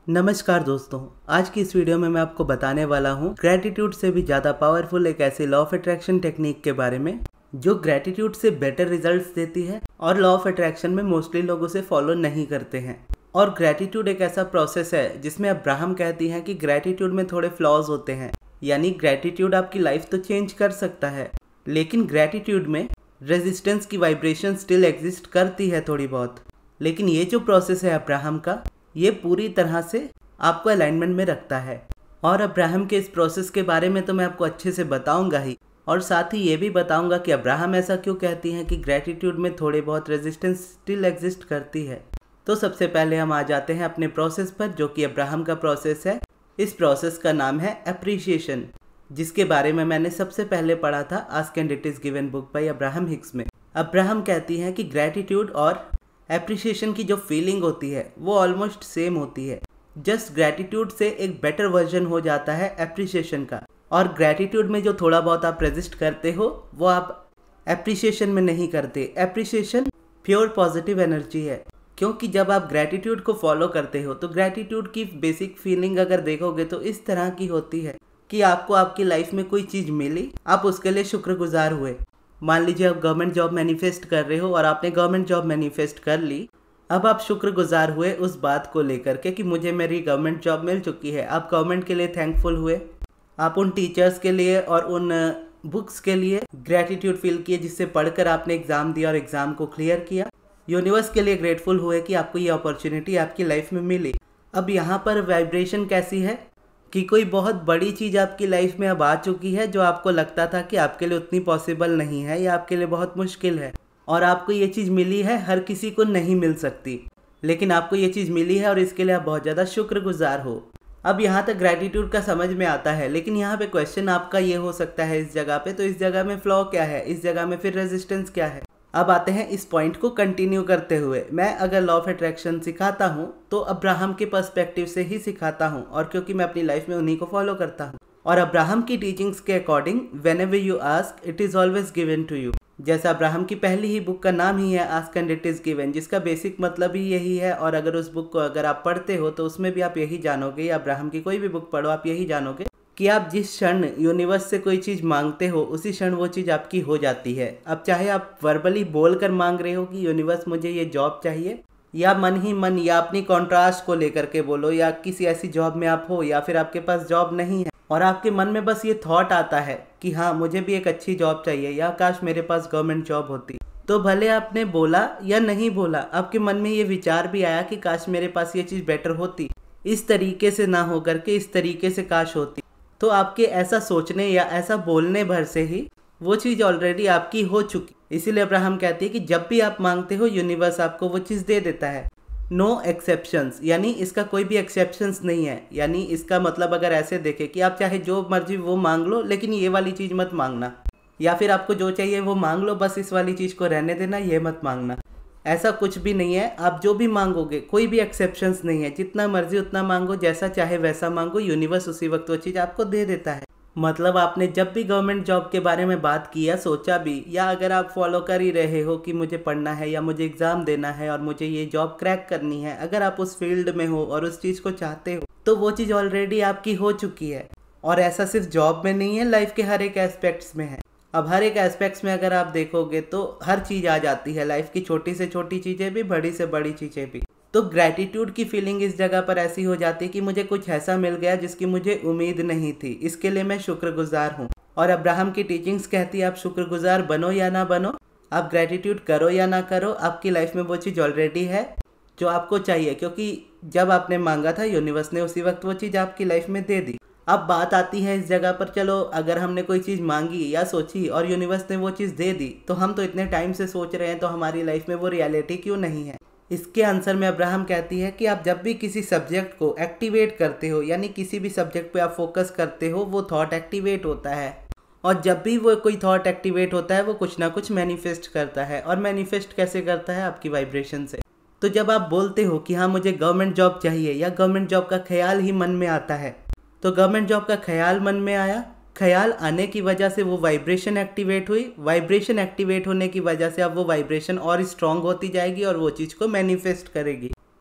नमस्कार दोस्तों, आज की इस वीडियो में मैं आपको बताने वाला हूँ ग्रेटिट्यूड से भी ज़्यादा पावरफुल एक ऐसी लॉ ऑफ अट्रैक्शन टेक्निक के बारे में जो ग्रेटिट्यूड से बेटर रिजल्ट्स देती है और लॉ ऑफ अट्रैक्शन में मोस्टली लोग उसे फॉलो नहीं करते हैं। और ग्रेटिट्यूड एक ऐसा प्रोसेस है जिसमें अब्राहम कहती हैं कि ग्रेटिट्यूड में थोड़े फ्लॉज होते हैं, यानी ग्रेटिट्यूड आपकी लाइफ तो चेंज कर सकता है लेकिन ग्रेटिट्यूड में रेजिस्टेंस की वाइब्रेशन स्टिल एग्जिस्ट करती है थोड़ी बहुत। लेकिन ये जो प्रोसेस है अब्राहम का, ये पूरी तरह से आपको अलाइनमेंट में रखता है। और अब्राहम के इस प्रोसेस के बारे में तो मैं आपको अच्छे से बताऊंगा ही, और साथ ही ये भी बताऊंगा कि अब्राहम ऐसा क्यों कहती हैं कि ग्रेटिट्यूड में थोड़े बहुत रेजिस्टेंस स्टिल एग्जिस्ट करती है। तो सबसे पहले हम आ जाते हैं अपने प्रोसेस पर, जो कि अब्राहम का प्रोसेस है। इस प्रोसेस का नाम है अप्रिशिएशन, जिसके बारे में मैंने सबसे पहले पढ़ा था ask and it is given book by Abraham Hicks में। अब्राहम कहती हैं कि ग्रेटिट्यूड और एप्रिशिएशन की जो फीलिंग होती है वो ऑलमोस्ट सेम होती है, जस्ट ग्रेटिट्यूड से एक बेटर वर्जन हो जाता है एप्रिशिएशन का। और ग्रेटिट्यूड में जो थोड़ा बहुत आप रेजिस्ट करते हो वो आप एप्रिशिएशन में नहीं करते। एप्रिशिएशन प्योर पॉजिटिव एनर्जी है, क्योंकि जब आप ग्रेटिट्यूड को फॉलो करते हो तो ग्रेटिट्यूड की बेसिक फीलिंग अगर देखोगे तो इस तरह की होती है कि आपको आपकी लाइफ में कोई चीज़ मिली, आप उसके लिए शुक्रगुजार हुए। मान लीजिए आप गवर्नमेंट जॉब मैनिफेस्ट कर रहे हो और आपने गवर्नमेंट जॉब मैनिफेस्ट कर ली। अब आप शुक्रगुजार हुए उस बात को लेकर के कि मुझे मेरी गवर्नमेंट जॉब मिल चुकी है। आप गवर्नमेंट के लिए थैंकफुल हुए, आप उन टीचर्स के लिए और उन बुक्स के लिए ग्रेटिट्यूड फील किए जिससे पढ़कर आपने एग्ज़ाम दिया और एग्ज़ाम को क्लियर किया। यूनिवर्स के लिए ग्रेटफुल हुए कि आपको ये अपॉर्चुनिटी आपकी लाइफ में मिली। अब यहाँ पर वाइब्रेशन कैसी है कि कोई बहुत बड़ी चीज़ आपकी लाइफ में अब आ चुकी है जो आपको लगता था कि आपके लिए उतनी पॉसिबल नहीं है या आपके लिए बहुत मुश्किल है, और आपको ये चीज़ मिली है। हर किसी को नहीं मिल सकती, लेकिन आपको ये चीज़ मिली है और इसके लिए आप बहुत ज़्यादा शुक्रगुजार हो। अब यहाँ तक ग्रेटिट्यूड का समझ में आता है, लेकिन यहाँ पे क्वेश्चन आपका ये हो सकता है इस जगह पे, तो इस जगह में फ्लॉ क्या है, इस जगह में फिर रेजिस्टेंस क्या है। अब आते हैं इस पॉइंट को कंटिन्यू करते हुए। मैं अगर लॉ ऑफ अट्रैक्शन सिखाता हूँ तो अब्राहम के पर्सपेक्टिव से ही सिखाता हूँ, और क्योंकि मैं अपनी लाइफ में उन्हीं को फॉलो करता हूँ। और अब्राहम की टीचिंग्स के according whenever you ask it is always given to you. जैसा अब्राहम की पहली ही बुक का नाम ही है ask and it is given, जिसका बेसिक मतलब ही यही है। और अगर उस बुक को अगर आप पढ़ते हो तो उसमें भी आप यही जानोगे, या अब्राहम की कोई भी बुक पढ़ो आप यही जानोगे कि आप जिस क्षण यूनिवर्स से कोई चीज़ मांगते हो उसी क्षण वो चीज़ आपकी हो जाती है। अब चाहे आप वर्बली बोल कर मांग रहे हो कि यूनिवर्स मुझे ये जॉब चाहिए, या मन ही मन या अपनी कॉन्ट्रास्ट को लेकर के बोलो, या किसी ऐसी जॉब में आप हो या फिर आपके पास जॉब नहीं है और आपके मन में बस ये थॉट आता है कि हाँ मुझे भी एक अच्छी जॉब चाहिए, या काश मेरे पास गवर्नमेंट जॉब होती। तो भले आपने बोला या नहीं बोला, आपके मन में ये विचार भी आया कि काश मेरे पास ये चीज़ बेटर होती, इस तरीके से ना हो करके इस तरीके से काश होती। तो आपके ऐसा सोचने या ऐसा बोलने भर से ही वो चीज़ ऑलरेडी आपकी हो चुकी। इसीलिए अब्राहम कहती है कि जब भी आप मांगते हो यूनिवर्स आपको वो चीज़ दे देता है। नो एक्सेप्शंस, यानी इसका कोई भी एक्सेप्शंस नहीं है। यानी इसका मतलब अगर ऐसे देखें कि आप चाहे जो मर्जी वो मांग लो, लेकिन ये वाली चीज़ मत मांगना, या फिर आपको जो चाहिए वो मांग लो, बस इस वाली चीज़ को रहने देना, ये मत मांगना। ऐसा कुछ भी नहीं है। आप जो भी मांगोगे कोई भी एक्सेप्शंस नहीं है, जितना मर्जी उतना मांगो, जैसा चाहे वैसा मांगो, यूनिवर्स उसी वक्त वो चीज़ आपको दे देता है। मतलब आपने जब भी गवर्नमेंट जॉब के बारे में बात की या सोचा भी, या अगर आप फॉलो कर ही रहे हो कि मुझे पढ़ना है या मुझे एग्ज़ाम देना है और मुझे ये जॉब क्रैक करनी है, अगर आप उस फील्ड में हो और उस चीज़ को चाहते हो तो वो चीज़ ऑलरेडी आपकी हो चुकी है। और ऐसा सिर्फ जॉब में नहीं है, लाइफ के हर एक एस्पेक्ट्स में है। अब हर एक एस्पेक्ट्स में अगर आप देखोगे तो हर चीज़ आ जाती है, लाइफ की छोटी से छोटी चीज़ें भी, बड़ी से बड़ी चीज़ें भी। तो ग्रेटिट्यूड की फीलिंग इस जगह पर ऐसी हो जाती है कि मुझे कुछ ऐसा मिल गया जिसकी मुझे उम्मीद नहीं थी, इसके लिए मैं शुक्रगुजार हूँ। और अब्राहम की टीचिंग्स कहती है आप शुक्रगुजार बनो या ना बनो, आप ग्रेटिट्यूड करो या ना करो, आपकी लाइफ में वो चीज़ ऑलरेडी है जो आपको चाहिए, क्योंकि जब आपने मांगा था यूनिवर्स ने उसी वक्त वो चीज़ आपकी लाइफ में दे दी। अब बात आती है इस जगह पर, चलो अगर हमने कोई चीज़ मांगी या सोची और यूनिवर्स ने वो चीज़ दे दी, तो हम तो इतने टाइम से सोच रहे हैं, तो हमारी लाइफ में वो रियलिटी क्यों नहीं है। इसके आंसर में अब्राहम कहती है कि आप जब भी किसी सब्जेक्ट को एक्टिवेट करते हो, यानी किसी भी सब्जेक्ट पे आप फोकस करते हो, वो थॉट एक्टिवेट होता है। और जब भी वो कोई थॉट एक्टिवेट होता है वो कुछ ना कुछ मैनिफेस्ट करता है। और मैनिफेस्ट कैसे करता है? आपकी वाइब्रेशन से। तो जब आप बोलते हो कि हाँ मुझे गवर्नमेंट जॉब चाहिए, या गवर्नमेंट जॉब का ख्याल ही मन में आता है, तो गवर्नमेंट जॉब का ख्याल मन में आया, ख्याल आने की वजह से वो वाइब्रेशन एक्टिवेट हुई, वाइब्रेशन एक्टिवेट होने की वजह से अब वो वाइब्रेशन और स्ट्रॉन्ग होती जाएगी और वो चीज़ को मैनिफेस्ट करेगी।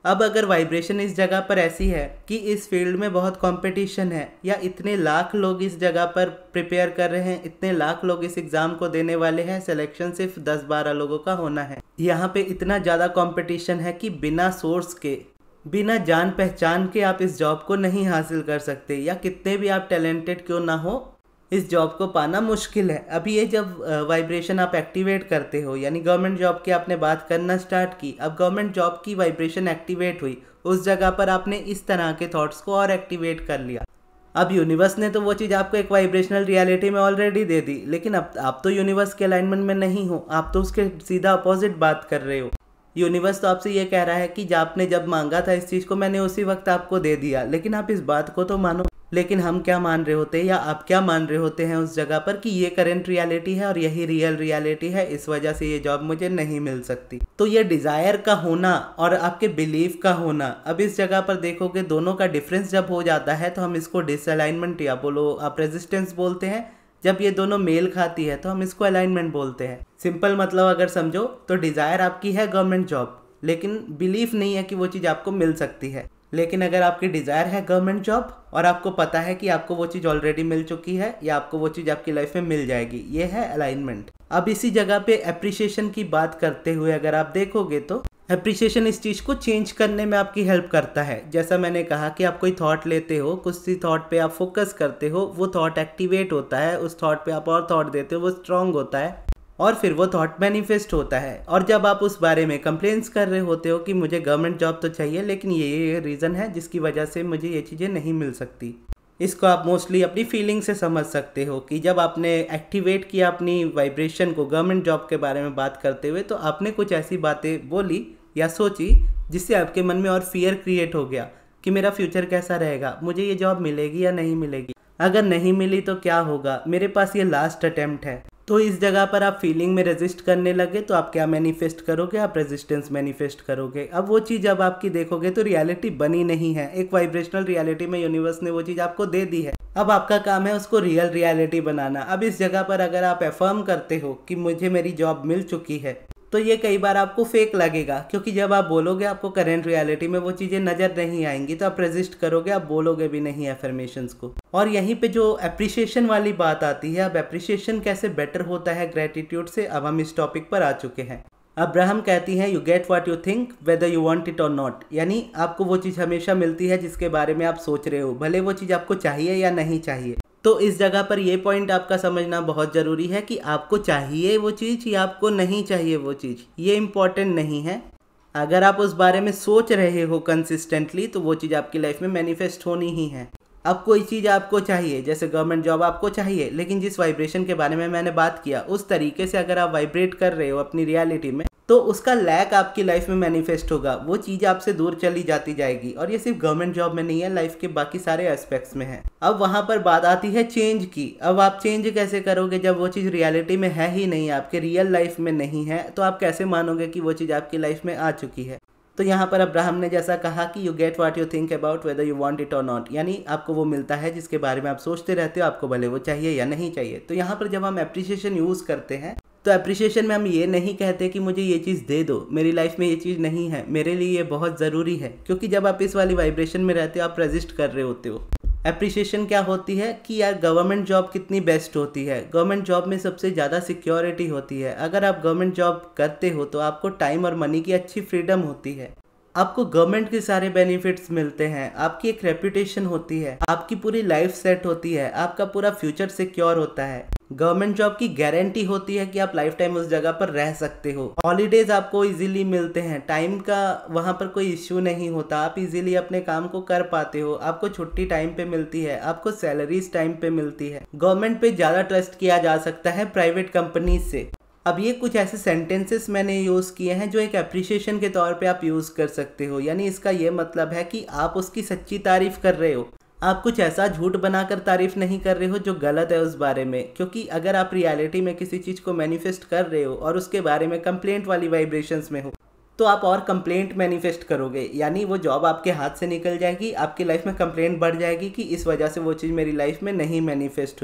अब अगर वाइब्रेशन इस जगह पर ऐसी है कि इस फील्ड में बहुत कंपटीशन है, या इतने लाख लोग इस जगह पर प्रिपेयर कर रहे हैं, इतने लाख लोग इस एग्ज़ाम को देने वाले हैं, सिलेक्शन सिर्फ 10-12 लोगों का होना है, यहाँ पे इतना ज़्यादा कंपटीशन है कि बिना सोर्स के, बिना जान पहचान के आप इस जॉब को नहीं हासिल कर सकते, या कितने भी आप टैलेंटेड क्यों ना हो, इस जॉब को पाना मुश्किल है। अभी ये जब वाइब्रेशन आप एक्टिवेट करते हो, यानी गवर्नमेंट जॉब की आपने बात करना स्टार्ट की, अब गवर्नमेंट जॉब की वाइब्रेशन एक्टिवेट हुई, उस जगह पर आपने इस तरह के थॉट्स को और एक्टिवेट कर लिया। अब यूनिवर्स ने तो वो चीज़ आपको एक वाइब्रेशनल रियलिटी में ऑलरेडी दे दी, लेकिन अब आप तो यूनिवर्स के अलाइनमेंट में नहीं हो, आप तो उसके सीधा अपोजिट बात कर रहे हो। यूनिवर्स तो आपसे ये कह रहा है कि आपने जब मांगा था इस चीज़ को, मैंने उसी वक्त आपको दे दिया, लेकिन आप इस बात को तो मानो। लेकिन हम क्या मान रहे होते हैं, या आप क्या मान रहे होते हैं उस जगह पर कि ये करंट रियलिटी है और यही रियल रियलिटी है, इस वजह से ये जॉब मुझे नहीं मिल सकती। तो ये डिज़ायर का होना और आपके बिलीफ का होना, अब इस जगह पर देखोगे दोनों का डिफरेंस जब हो जाता है तो हम इसको डिसअलाइनमेंट या बोलो आप रेजिस्टेंस बोलते हैं। जब ये दोनों मेल खाती है तो हम इसको अलाइनमेंट बोलते हैं। सिंपल मतलब अगर समझो तो डिज़ायर आपकी है गवर्नमेंट जॉब, लेकिन बिलीफ नहीं है कि वो चीज़ आपको मिल सकती है। लेकिन अगर आपकी डिज़ायर है गवर्नमेंट जॉब और आपको पता है कि आपको वो चीज़ ऑलरेडी मिल चुकी है, या आपको वो चीज़ आपकी लाइफ में मिल जाएगी, ये है अलाइनमेंट। अब इसी जगह पे एप्रिसिएशन की बात करते हुए अगर आप देखोगे तो एप्रिसिएशन इस चीज़ को चेंज करने में आपकी हेल्प करता है। जैसा मैंने कहा कि आप कोई थॉट लेते हो, कुछ सी थॉट पे आप फोकस करते हो, वो थॉट एक्टिवेट होता है, उस थॉट पे आप और थॉट देते हो, वो स्ट्रांग होता है और फिर वो थॉट मैनिफेस्ट होता है। और जब आप उस बारे में कंप्लेंट्स कर रहे होते हो कि मुझे गवर्नमेंट जॉब तो चाहिए, लेकिन ये रीज़न है जिसकी वजह से मुझे ये चीज़ें नहीं मिल सकती, इसको आप मोस्टली अपनी फीलिंग से समझ सकते हो कि जब आपने एक्टिवेट किया अपनी वाइब्रेशन को गवर्नमेंट जॉब के बारे में बात करते हुए, तो आपने कुछ ऐसी बातें बोली या सोची जिससे आपके मन में और फियर क्रिएट हो गया कि मेरा फ्यूचर कैसा रहेगा, मुझे ये जॉब मिलेगी या नहीं मिलेगी, अगर नहीं मिली तो क्या होगा, मेरे पास ये लास्ट अटेम्प्ट है। तो इस जगह पर आप फीलिंग में रेजिस्ट करने लगे तो आप क्या मैनिफेस्ट करोगे, आप रेजिस्टेंस मैनिफेस्ट करोगे। अब वो चीज़ जब आपकी देखोगे तो रियलिटी बनी नहीं है, एक वाइब्रेशनल रियलिटी में यूनिवर्स ने वो चीज़ आपको दे दी है। अब आपका काम है उसको रियल रियलिटी बनाना। अब इस जगह पर अगर आप अफर्म करते हो कि मुझे मेरी जॉब मिल चुकी है, तो ये कई बार आपको फेक लगेगा, क्योंकि जब आप बोलोगे आपको करंट रियलिटी में वो चीज़ें नज़र नहीं आएंगी, तो आप रेजिस्ट करोगे, आप बोलोगे भी नहीं एफर्मेशंस को। और यहीं पे जो अप्रिसिएशन वाली बात आती है, अब अप्रिसिएशन कैसे बेटर होता है ग्रेटिट्यूड से, अब हम इस टॉपिक पर आ चुके हैं। अब्राहम कहती हैं you get what you think whether you want it or not, यानी आपको वो चीज़ हमेशा मिलती है जिसके बारे में आप सोच रहे हो, भले वो चीज़ आपको चाहिए या नहीं चाहिए। तो इस जगह पर ये पॉइंट आपका समझना बहुत ज़रूरी है कि आपको चाहिए वो चीज़ या आपको नहीं चाहिए वो चीज़, ये इम्पॉर्टेंट नहीं है। अगर आप उस बारे में सोच रहे हो कंसिस्टेंटली तो वो चीज़ आपकी लाइफ में मैनिफेस्ट होनी ही है। अब कोई चीज़ आपको चाहिए, जैसे गवर्नमेंट जॉब आपको चाहिए, लेकिन जिस वाइब्रेशन के बारे में मैंने बात किया उस तरीके से अगर आप वाइब्रेट कर रहे हो अपनी रियलिटी में, तो उसका लैक आपकी लाइफ में मैनिफेस्ट होगा, वो चीज़ आपसे दूर चली जाती जाएगी। और ये सिर्फ गवर्नमेंट जॉब में नहीं है, लाइफ के बाकी सारे एस्पेक्ट्स में है। अब वहाँ पर बात आती है चेंज की। अब आप चेंज कैसे करोगे जब वो चीज़ रियलिटी में है ही नहीं, आपके रियल लाइफ में नहीं है, तो आप कैसे मानोगे कि वो चीज़ आपकी लाइफ में आ चुकी है। तो यहाँ पर अब्राहम ने जैसा कहा कि you get what you think about whether you want it or not, यानी आपको वो मिलता है जिसके बारे में आप सोचते रहते हो, आपको भले वो चाहिए या नहीं चाहिए। तो यहाँ पर जब हम एप्रिसिएशन यूज़ करते हैं तो एप्रिसिएशन में हम ये नहीं कहते कि मुझे ये चीज़ दे दो, मेरी लाइफ में ये चीज़ नहीं है, मेरे लिए ये बहुत ज़रूरी है, क्योंकि जब आप इस वाली वाइब्रेशन में रहते हो आप रेजिस्ट कर रहे होते हो। एप्रिसिएशन क्या होती है कि यार गवर्नमेंट जॉब कितनी बेस्ट होती है, गवर्नमेंट जॉब में सबसे ज़्यादा सिक्योरिटी होती है। अगर आप गवर्नमेंट जॉब करते हो तो आपको टाइम और मनी की अच्छी फ्रीडम होती है, आपको गवर्नमेंट के सारे बेनिफिट्स मिलते हैं, आपकी एक रेपुटेशन होती है, आपकी पूरी लाइफ सेट होती है, आपका पूरा फ्यूचर सिक्योर होता है। गवर्नमेंट जॉब की गारंटी होती है कि आप लाइफ टाइम उस जगह पर रह सकते हो, हॉलीडेज आपको इजीली मिलते हैं, टाइम का वहाँ पर कोई इश्यू नहीं होता, आप इजीली अपने काम को कर पाते हो, आपको छुट्टी टाइम पे मिलती है, आपको सैलरीज टाइम पे मिलती है। गवर्नमेंट पे ज़्यादा ट्रस्ट किया जा सकता है प्राइवेट कंपनीज से। अब ये कुछ ऐसे सेंटेंसेस मैंने यूज़ किए हैं जो एक एप्रिसिएशन के तौर पे आप यूज़ कर सकते हो, यानी इसका ये मतलब है कि आप उसकी सच्ची तारीफ़ कर रहे हो, आप कुछ ऐसा झूठ बनाकर तारीफ़ नहीं कर रहे हो जो गलत है उस बारे में। क्योंकि अगर आप रियलिटी में किसी चीज़ को मैनिफेस्ट कर रहे हो और उसके बारे में कंप्लेंट वाली वाइब्रेशंस में हो, तो आप और कंप्लेंट मैनिफेस्ट करोगे, यानी वो जॉब आपके हाथ से निकल जाएगी, आपकी लाइफ में कंप्लेंट बढ़ जाएगी कि इस वजह से वो चीज़ मेरी लाइफ में नहीं मैनिफेस्ट हुई।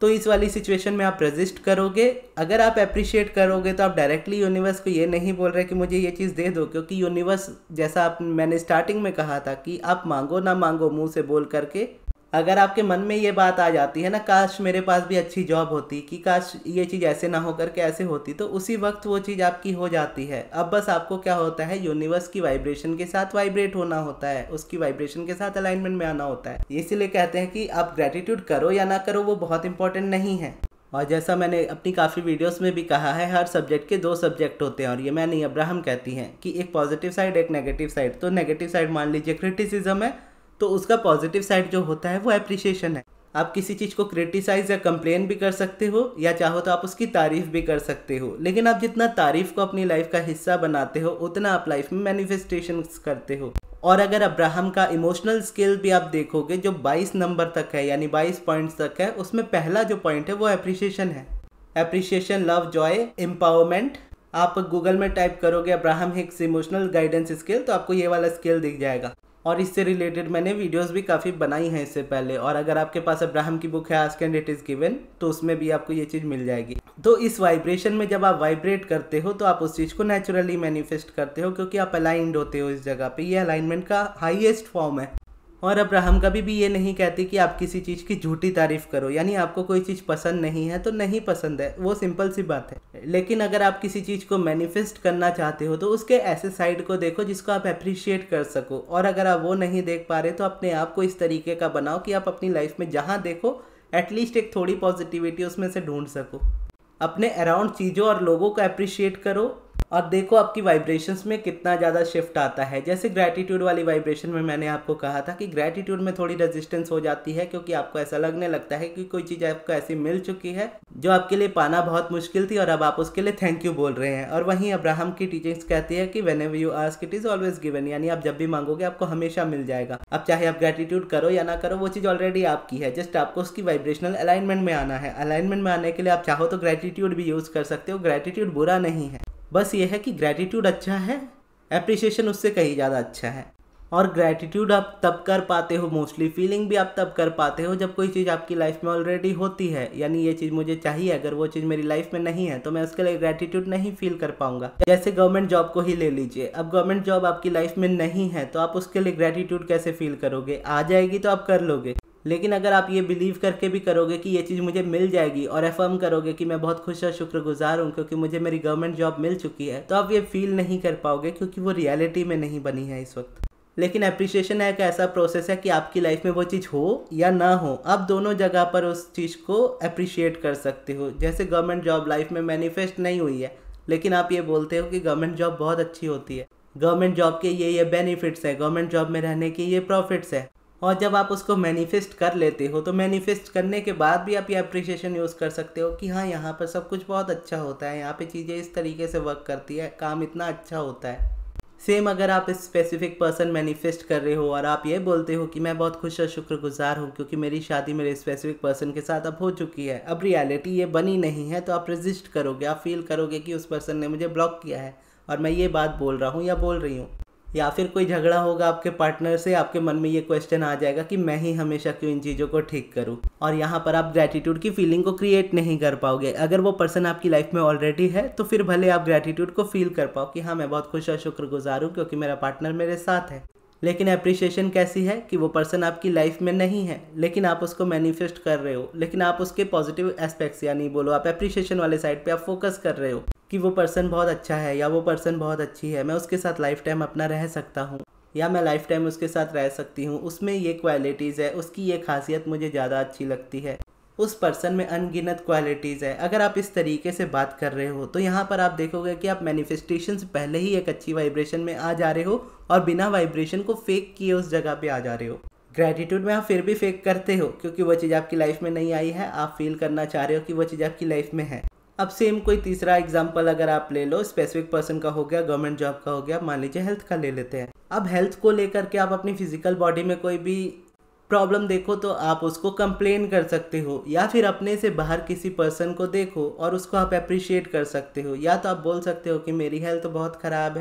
तो इस वाली सिचुएशन में आप रेजिस्ट करोगे। अगर आप अप्रिशिएट करोगे तो आप डायरेक्टली यूनिवर्स को ये नहीं बोल रहे कि मुझे ये चीज़ दे दो, क्योंकि यूनिवर्स जैसा मैंने स्टार्टिंग में कहा था कि आप मांगो ना मांगो मुंह से बोल करके, अगर आपके मन में ये बात आ जाती है ना, काश मेरे पास भी अच्छी जॉब होती, कि काश ये चीज़ ऐसे ना हो करके ऐसे होती, तो उसी वक्त वो चीज़ आपकी हो जाती है। अब बस आपको क्या होता है, यूनिवर्स की वाइब्रेशन के साथ वाइब्रेट होना होता है, उसकी वाइब्रेशन के साथ अलाइनमेंट में आना होता है। इसीलिए कहते हैं कि आप ग्रेटिट्यूड करो या ना करो वो बहुत इंपॉर्टेंट नहीं है। और जैसा मैंने अपनी काफ़ी वीडियोस में भी कहा है, हर सब्जेक्ट के 2 सब्जेक्ट होते हैं, और ये मैं नहीं अब्राहम कहती हैं कि एक पॉजिटिव साइड एक नेगेटिव साइड। तो नेगेटिव साइड मान लीजिए क्रिटिसिज्म है, तो उसका पॉजिटिव साइड जो होता है वो एप्रिशिएशन है। आप किसी चीज़ को क्रिटिसाइज या कंप्लेन भी कर सकते हो, या चाहो तो आप उसकी तारीफ भी कर सकते हो। लेकिन आप जितना तारीफ को अपनी लाइफ का हिस्सा बनाते हो उतना आप लाइफ में मैनिफेस्टेशन करते हो। और अगर अब्राहम का इमोशनल स्किल भी आप देखोगे जो 22 नंबर तक है, यानी 22 पॉइंट्स तक है, उसमें पहला जो पॉइंट है वो एप्रिशिएशन है। Appreciation, love, joy, empowerment. आप गूगल में टाइप करोगे Abraham Hicks emotional guidance skill, तो आपको ये वाला स्किल दिख जाएगा। और इससे रिलेटेड मैंने वीडियोस भी काफ़ी बनाई हैं इससे पहले। और अगर आपके पास अब्राहम की बुक है ask and it is given, तो उसमें भी आपको ये चीज़ मिल जाएगी। तो इस वाइब्रेशन में जब आप वाइब्रेट करते हो तो आप उस चीज़ को नेचुरली मैनिफेस्ट करते हो, क्योंकि आप अलाइंड होते हो इस जगह पे। ये अलाइनमेंट का हाईएस्ट फॉर्म है। और अब्राहम कभी भी ये नहीं कहती कि आप किसी चीज़ की झूठी तारीफ करो, यानी आपको कोई चीज़ पसंद नहीं है तो नहीं पसंद है, वो सिंपल सी बात है। लेकिन अगर आप किसी चीज़ को मैनिफेस्ट करना चाहते हो तो उसके ऐसे साइड को देखो जिसको आप अप्रिशिएट कर सको। और अगर आप वो नहीं देख पा रहे तो अपने आप को इस तरीके का बनाओ कि आप अपनी लाइफ में जहाँ देखो एटलीस्ट एक थोड़ी पॉजिटिविटी उसमें से ढूंढ सको। अपने अराउंड चीज़ों और लोगों को अप्रिशिएट करो और देखो आपकी वाइब्रेशंस में कितना ज़्यादा शिफ्ट आता है। जैसे ग्रैटिट्यूड वाली वाइब्रेशन में मैंने आपको कहा था कि ग्रैटिट्यूड में थोड़ी रेजिस्टेंस हो जाती है, क्योंकि आपको ऐसा लगने लगता है कि कोई चीज़ आपको ऐसी मिल चुकी है जो आपके लिए पाना बहुत मुश्किल थी और अब आप उसके लिए थैंक यू बोल रहे हैं। और वहीं अब्राहम की टीचिंग्स कहती है कि whenever you ask it is always given, यानी आप जब भी मांगोगे आपको हमेशा मिल जाएगा। अब चाहे आप ग्रैटिट्यूड करो या ना करो, वो चीज़ ऑलरेडी आपकी है, जस्ट आपको उसकी वाइब्रेशनल अलाइनमेंट में आना है। अलाइनमेंट में आने के लिए आप चाहो तो ग्रैटिट्यूड भी यूज़ कर सकते हो। ग्रैटिट्यूड बुरा नहीं है, बस ये है कि ग्रैटिट्यूड अच्छा है, एप्रिशिएशन उससे कहीं ज़्यादा अच्छा है। और ग्रैटिट्यूड आप तब कर पाते हो, मोस्टली फीलिंग भी आप तब कर पाते हो जब कोई चीज़ आपकी लाइफ में ऑलरेडी होती है। यानी ये चीज़ मुझे चाहिए, अगर वो चीज़ मेरी लाइफ में नहीं है तो मैं उसके लिए ग्रैटिट्यूड नहीं फील कर पाऊंगा। जैसे गवर्नमेंट जॉब को ही ले लीजिए, अब गवर्नमेंट जॉब आपकी लाइफ में नहीं है तो आप उसके लिए ग्रैटिट्यूड कैसे फील करोगे? आ जाएगी तो आप कर लोगे। लेकिन अगर आप ये बिलीव करके भी करोगे कि ये चीज़ मुझे मिल जाएगी और अफर्म करोगे कि मैं बहुत खुश और शुक्रगुजार हूँ क्योंकि मुझे मेरी गवर्नमेंट जॉब मिल चुकी है, तो आप ये फील नहीं कर पाओगे, क्योंकि वो रियलिटी में नहीं बनी है इस वक्त। लेकिन एप्रिशिएशन एक ऐसा प्रोसेस है कि आपकी लाइफ में वो चीज़ हो या ना हो, आप दोनों जगह पर उस चीज़ को अप्रिशिएट कर सकते हो। जैसे गवर्नमेंट जॉब लाइफ में मैनिफेस्ट नहीं हुई है, लेकिन आप ये बोलते हो कि गवर्नमेंट जॉब बहुत अच्छी होती है, गवर्नमेंट जॉब के ये बेनिफिट्स हैं, गवर्नमेंट जॉब में रहने के ये प्रॉफिट्स है। और जब आप उसको मैनिफेस्ट कर लेते हो तो मैनिफेस्ट करने के बाद भी आप ये अप्रिशिएशन यूज़ कर सकते हो कि हाँ, यहाँ पर सब कुछ बहुत अच्छा होता है, यहाँ पे चीज़ें इस तरीके से वर्क करती है, काम इतना अच्छा होता है। सेम अगर आप इस स्पेसिफिक पर्सन मैनिफेस्ट कर रहे हो और आप ये बोलते हो कि मैं बहुत खुश और शुक्रगुजार हूँ क्योंकि मेरी शादी मेरे स्पेसिफिक पर्सन के साथ अब हो चुकी है, अब रियलिटी ये बनी नहीं है, तो आप रेजिस्ट करोगे, आप फील करोगे कि उस पर्सन ने मुझे ब्लॉक किया है और मैं ये बात बोल रहा हूँ या बोल रही हूँ। या फिर कोई झगड़ा होगा आपके पार्टनर से, आपके मन में ये क्वेश्चन आ जाएगा कि मैं ही हमेशा क्यों इन चीज़ों को ठीक करूं, और यहाँ पर आप ग्रैटिट्यूड की फीलिंग को क्रिएट नहीं कर पाओगे। अगर वो पर्सन आपकी लाइफ में ऑलरेडी है तो फिर भले आप ग्रैटिट्यूड को फील कर पाओ कि हाँ, मैं बहुत खुश और शुक्रगुजार हूँ क्योंकि मेरा पार्टनर मेरे साथ है। लेकिन एप्रिशिएशन कैसी है कि वो पर्सन आपकी लाइफ में नहीं है, लेकिन आप उसको मैनिफेस्ट कर रहे हो, लेकिन आप उसके पॉजिटिव एस्पेक्ट्स, यानी बोलो आप एप्रिशिएशन वाले साइड पे आप फोकस कर रहे हो कि वो पर्सन बहुत अच्छा है या वो पर्सन बहुत अच्छी है, मैं उसके साथ लाइफ टाइम अपना रह सकता हूँ या मैं लाइफ टाइम उसके साथ रह सकती हूँ, उसमें ये क्वालिटीज़ है, उसकी ये खासियत मुझे ज़्यादा अच्छी लगती है, उस पर्सन में अनगिनत क्वालिटीज़ है। अगर आप इस तरीके से बात कर रहे हो तो यहाँ पर आप देखोगे कि आप मैनिफेस्टेशन से पहले ही एक अच्छी वाइब्रेशन में आ जा रहे हो और बिना वाइब्रेशन को फेक किए उस जगह पे आ जा रहे हो। ग्रैटिट्यूड में आप फिर भी फेक करते हो क्योंकि वो चीज़ आपकी लाइफ में नहीं आई है, आप फील करना चाह रहे हो कि वो चीज़ आपकी लाइफ में है। अब सेम कोई तीसरा एग्जांपल अगर आप ले लो, स्पेसिफिक पर्सन का हो गया, गवर्नमेंट जॉब का हो गया, मान लीजिए हेल्थ का ले लेते हैं। अब हेल्थ को लेकर के आप अपनी फिजिकल बॉडी में कोई भी प्रॉब्लम देखो तो आप उसको कंप्लेन कर सकते हो, या फिर अपने से बाहर किसी पर्सन को देखो और उसको आप अप्रिशिएट कर सकते हो। या तो आप बोल सकते हो कि मेरी हेल्थ बहुत ख़राब है,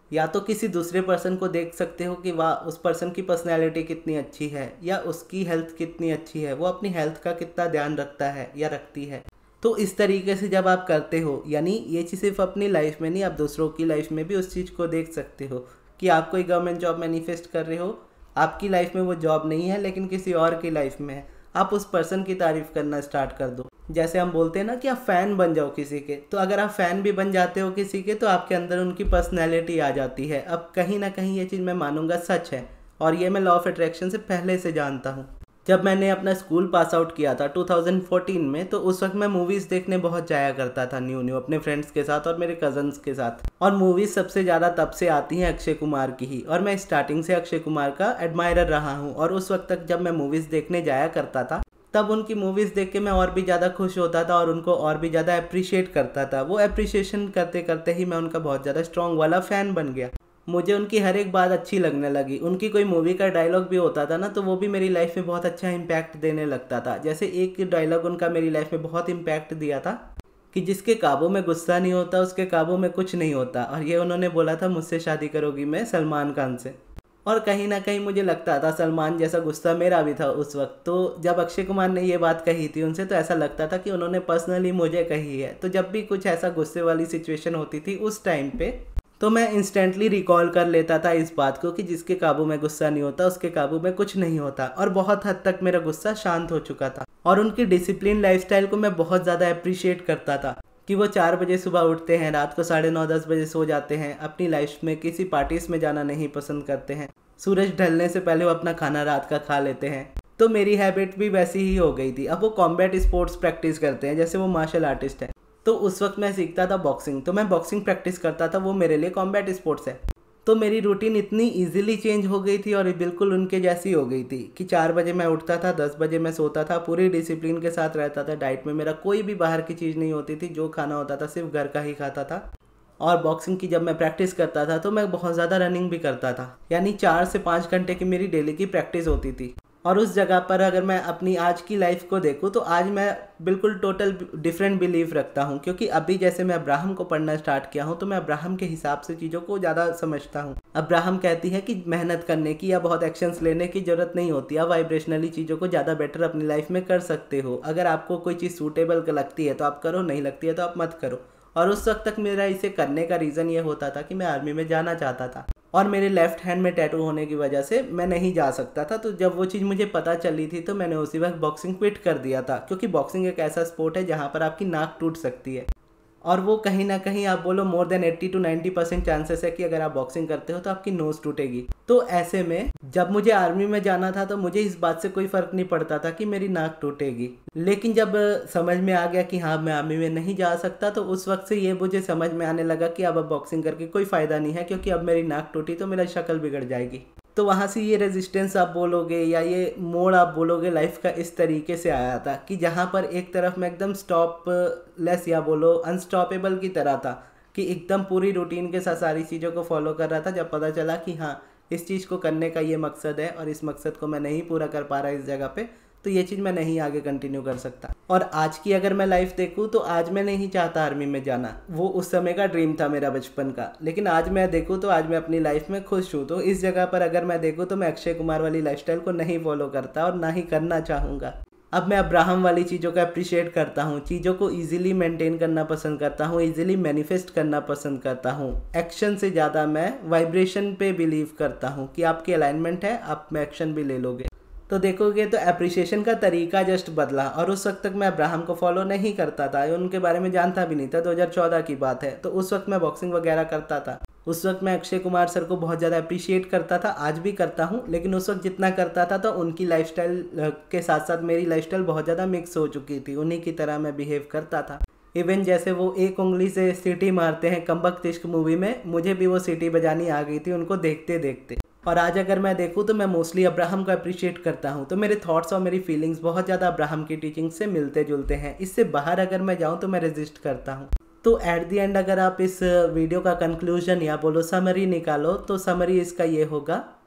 या तो किसी दूसरे पर्सन को देख सकते हो कि वाह उस पर्सन की पर्सनैलिटी कितनी अच्छी है, या उसकी हेल्थ कितनी अच्छी है, वो अपनी हेल्थ का कितना ध्यान रखता है या रखती है। तो इस तरीके से जब आप करते हो, यानी ये चीज़ सिर्फ अपनी लाइफ में नहीं, आप दूसरों की लाइफ में भी उस चीज़ को देख सकते हो कि आप कोई गवर्नमेंट जॉब मैनिफेस्ट कर रहे हो, आपकी लाइफ में वो जॉब नहीं है लेकिन किसी और की लाइफ में है, आप उस पर्सन की तारीफ करना स्टार्ट कर दो। जैसे हम बोलते हैं ना कि आप फ़ैन बन जाओ किसी के, तो अगर आप फ़ैन भी बन जाते हो किसी के तो आपके अंदर उनकी पर्सनैलिटी आ जाती है। अब कहीं ना कहीं ये चीज़ मैं मानूंगा सच है, और ये मैं लॉ ऑफ अट्रैक्शन से पहले से जानता हूँ। जब मैंने अपना स्कूल पास आउट किया था 2014 में, तो उस वक्त मैं मूवीज़ देखने बहुत जाया करता था न्यू अपने फ्रेंड्स के साथ और मेरे कज़न्स के साथ। और मूवीज़ सबसे ज़्यादा तब से आती हैं अक्षय कुमार की ही, और मैं स्टार्टिंग से अक्षय कुमार का एडमायरर रहा हूँ। और उस वक्त तक जब मैं मूवीज़ देखने जाया करता था तब उनकी मूवीज़ देख के मैं और भी ज़्यादा खुश होता था और उनको और भी ज़्यादा अप्रिशिएट करता था। वो अप्रिशिएशन करते करते ही मैं उनका बहुत ज़्यादा स्ट्रॉन्ग वाला फ़ैन बन गया। मुझे उनकी हर एक बात अच्छी लगने लगी। उनकी कोई मूवी का डायलॉग भी होता था ना, तो वो भी मेरी लाइफ में बहुत अच्छा इम्पैक्ट देने लगता था। जैसे एक डायलॉग उनका मेरी लाइफ में बहुत इम्पैक्ट दिया था कि जिसके काबू में गुस्सा नहीं होता उसके काबू में कुछ नहीं होता। और ये उन्होंने बोला था मुझसे शादी करोगी मैं सलमान खान से। और कहीं ना कहीं मुझे लगता था सलमान जैसा गुस्सा मेरा भी था उस वक्त। तो जब अक्षय कुमार ने ये बात कही थी उनसे, तो ऐसा लगता था कि उन्होंने पर्सनली मुझे कही है। तो जब भी कुछ ऐसा गुस्से वाली सिचुएशन होती थी उस टाइम पे, तो मैं इंस्टेंटली रिकॉल कर लेता था इस बात को कि जिसके काबू में गुस्सा नहीं होता उसके काबू में कुछ नहीं होता। और बहुत हद तक मेरा गुस्सा शांत हो चुका था। और उनकी डिसिप्लिन लाइफस्टाइल को मैं बहुत ज़्यादा अप्रिशिएट करता था कि वो 4 बजे सुबह उठते हैं, रात को 9:30-10 बजे सो जाते हैं, अपनी लाइफ में किसी पार्टीज में जाना नहीं पसंद करते हैं, सूरज ढलने से पहले वो अपना खाना रात का खा लेते हैं। तो मेरी हैबिट भी वैसी ही हो गई थी। अब वो कॉम्बैट स्पोर्ट्स प्रैक्टिस करते हैं, जैसे वो मार्शल आर्टिस्ट है। तो उस वक्त मैं सीखता था बॉक्सिंग, तो मैं बॉक्सिंग प्रैक्टिस करता था, वो मेरे लिए कॉम्बैट स्पोर्ट्स है। तो मेरी रूटीन इतनी इजीली चेंज हो गई थी और बिल्कुल उनके जैसी हो गई थी कि 4 बजे मैं उठता था, 10 बजे मैं सोता था, पूरी डिसिप्लिन के साथ रहता था। डाइट में मेरा कोई भी बाहर की चीज़ नहीं होती थी, जो खाना होता था सिर्फ घर का ही खाता था। और बॉक्सिंग की जब मैं प्रैक्टिस करता था तो मैं बहुत ज़्यादा रनिंग भी करता था, यानी 4 से 5 घंटे की मेरी डेली की प्रैक्टिस होती थी। और उस जगह पर अगर मैं अपनी आज की लाइफ को देखूं तो आज मैं बिल्कुल टोटल डिफरेंट बिलीव रखता हूं, क्योंकि अभी जैसे मैं अब्राहम को पढ़ना स्टार्ट किया हूं तो मैं अब्राहम के हिसाब से चीज़ों को ज़्यादा समझता हूं। अब्राहम कहती है कि मेहनत करने की या बहुत एक्शंस लेने की ज़रूरत नहीं होती, आप वाइब्रेशनली चीज़ों को ज़्यादा बेटर अपनी लाइफ में कर सकते हो। अगर आपको कोई चीज़ सूटेबल लगती है तो आप करो, नहीं लगती है तो आप मत करो। और उस वक्त तक मेरा इसे करने का रीज़न ये होता था कि मैं आर्मी में जाना चाहता था और मेरे लेफ्ट हैंड में टैटू होने की वजह से मैं नहीं जा सकता था। तो जब वो चीज़ मुझे पता चली थी तो मैंने उसी वक्त बॉक्सिंग क्विट कर दिया था, क्योंकि बॉक्सिंग एक ऐसा स्पोर्ट है जहाँ पर आपकी नाक टूट सकती है। और वो कहीं ना कहीं आप बोलो मोर देन 80 to 90% चांसेस है कि अगर आप बॉक्सिंग करते हो तो आपकी नोज़ टूटेगी। तो ऐसे में जब मुझे आर्मी में जाना था तो मुझे इस बात से कोई फ़र्क नहीं पड़ता था कि मेरी नाक टूटेगी। लेकिन जब समझ में आ गया कि हाँ मैं आर्मी में नहीं जा सकता, तो उस वक्त से ये मुझे समझ में आने लगा कि अब बॉक्सिंग करके कोई फ़ायदा नहीं है, क्योंकि अब मेरी नाक टूटी तो मेरा शक्ल बिगड़ जाएगी। तो वहाँ से ये रेजिस्टेंस आप बोलोगे या ये मोड़ आप बोलोगे लाइफ का इस तरीके से आया था कि जहाँ पर एक तरफ मैं एकदम स्टॉप लेस या बोलो अनस्टॉपेबल की तरह था कि एकदम पूरी रूटीन के साथ सारी चीज़ों को फॉलो कर रहा था। जब पता चला कि हाँ इस चीज़ को करने का ये मकसद है और इस मकसद को मैं नहीं पूरा कर पा रहा इस जगह पे, तो ये चीज़ मैं नहीं आगे कंटिन्यू कर सकता। और आज की अगर मैं लाइफ देखूँ तो आज मैं नहीं चाहता आर्मी में जाना, वो उस समय का ड्रीम था मेरा बचपन का। लेकिन आज मैं देखूँ तो आज मैं अपनी लाइफ में खुश हूँ। तो इस जगह पर अगर मैं देखूँ तो मैं अक्षय कुमार वाली लाइफस्टाइल को नहीं फॉलो करता और ना ही करना चाहूँगा। अब मैं अब्राहम वाली चीज़ों को अप्रिशिएट करता हूँ, चीज़ों को ईजिली मेंटेन करना पसंद करता हूँ, ईजिली मैनिफेस्ट करना पसंद करता हूँ। एक्शन से ज़्यादा मैं वाइब्रेशन पे बिलीव करता हूँ कि आपकी अलाइनमेंट है, आप में एक्शन भी ले लोगे। तो देखोगे तो अप्रिशिएशन का तरीका जस्ट बदला। और उस वक्त तक मैं अब्राहम को फॉलो नहीं करता था, उनके बारे में जानता भी नहीं था। 2014 की बात है। तो उस वक्त मैं बॉक्सिंग वगैरह करता था। उस वक्त मैं अक्षय कुमार सर को बहुत ज़्यादा अप्रिशिएट करता था, आज भी करता हूँ। लेकिन उस वक्त जितना करता था तो उनकी लाइफस्टाइल के साथ साथ मेरी लाइफस्टाइल बहुत ज़्यादा मिक्स हो चुकी थी, उन्हीं की तरह मैं बिहेव करता था। इवन जैसे वो एक उंगली से सीटी मारते हैं कमबख्त इश्क मूवी में, मुझे भी वो सीटी बजानी आ गई थी उनको देखते देखते। और आज अगर मैं देखूँ तो मैं मोस्टली अब्राहम को अप्रिशिएट करता हूँ। तो मेरे थॉट्स और मेरी फीलिंग्स बहुत ज़्यादा अब्राहम की टीचिंग से मिलते जुलते हैं। इससे बाहर अगर मैं जाऊँ तो मैं रेजिस्ट करता हूँ। तो एट द एंड अगर आप इस वीडियो का कंक्लूजन या बोलो समरी निकालो तो समरी इसका ये होगा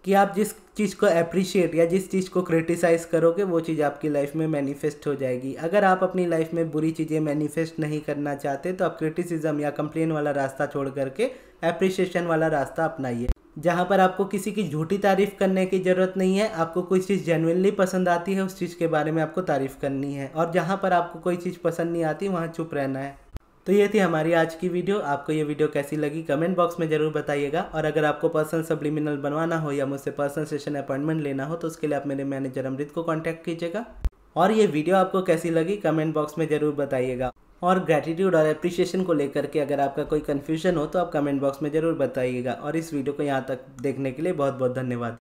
कि आप जिस चीज़ को अप्रिशिएट या जिस चीज़ को क्रिटिसाइज करोगे वो चीज़ आपकी लाइफ में मैनिफेस्ट हो जाएगी। अगर आप अपनी लाइफ में बुरी चीज़ें मैनिफेस्ट नहीं करना चाहते तो आप क्रिटिसिज्म या कंप्लेन वाला रास्ता छोड़ करके अप्रिशिएशन वाला रास्ता अपनाइए, जहाँ पर आपको किसी की झूठी तारीफ़ करने की ज़रूरत नहीं है। आपको कोई चीज़ जेन्युइनली पसंद आती है, उस चीज़ के बारे में आपको तारीफ़ करनी है, और जहाँ पर आपको कोई चीज़ पसंद नहीं आती वहाँ चुप रहना है। तो ये थी हमारी आज की वीडियो। आपको ये वीडियो कैसी लगी कमेंट बॉक्स में ज़रूर बताइएगा। और अगर आपको पर्सनल सब्लिमिनल बनवाना हो या मुझसे पर्सनल सेशन अपॉइंटमेंट लेना हो तो उसके लिए आप मेरे मैनेजर अमृत को कांटेक्ट कीजिएगा। और ये वीडियो आपको कैसी लगी कमेंट बॉक्स में ज़रूर बताइएगा। और ग्रैटिट्यूड और एप्रिशिएशन को लेकर के अगर आपका कोई कन्फ्यूजन हो तो आप कमेंट बॉक्स में ज़रूर बताइएगा। और इस वीडियो को यहाँ तक देखने के लिए बहुत बहुत धन्यवाद।